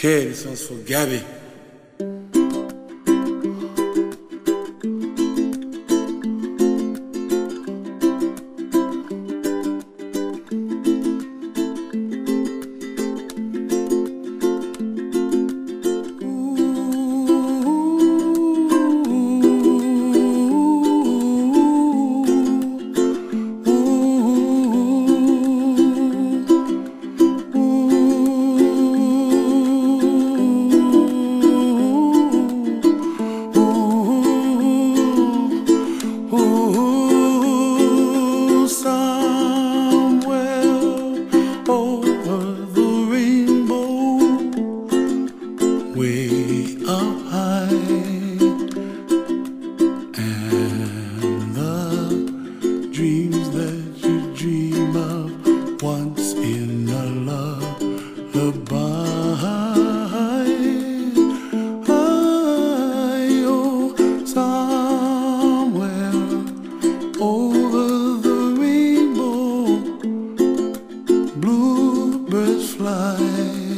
Okay, this one's for Gabby. Way up high, and the dreams that you dream of once in a lullaby. Oh, somewhere over the rainbow, bluebirds fly.